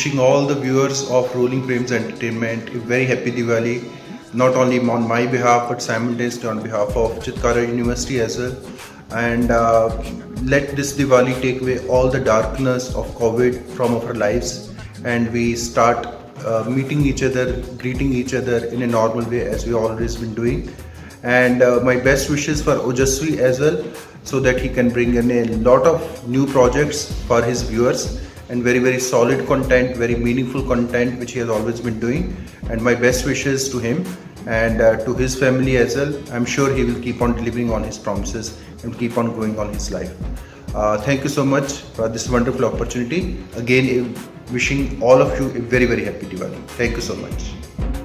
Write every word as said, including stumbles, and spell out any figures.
wishing all the viewers of Rolling Frames Entertainment a very happy Diwali, not only on my behalf but simultaneously on behalf of Chitkara University as well. And uh, let this Diwali take away all the darkness of COVID from our lives, and we start uh, meeting each other, greeting each other in a normal way as we always been doing. And uh, my best wishes for Ojasvi as well, so that he can bring in a lot of new projects for his viewers, and very very solid content, very meaningful content which he has always been doing. And my best wishes to him and uh, to his family as well. I'm sure he will keep on delivering on his promises and keep on going on his life. Uh, thank you so much for this wonderful opportunity. Again, wishing all of you a very very happy Diwali. Thank you so much.